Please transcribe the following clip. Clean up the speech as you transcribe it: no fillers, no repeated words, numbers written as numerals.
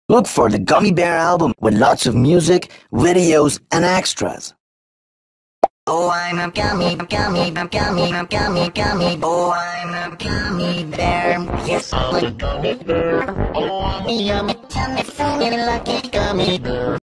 Look for the Gummy Bear album with lots of music, videos, and extras. Oh, I'm a gummy Oh, I'm a gummy bear. Yes, I'm a gummy bear. Oh, I'm a yummy, lucky gummy bear.